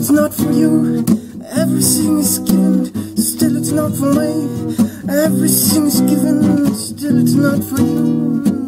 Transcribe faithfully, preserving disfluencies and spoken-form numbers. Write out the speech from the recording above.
it's not for you. Everything is given, still it's not for me. Everything is given, still it's not for you.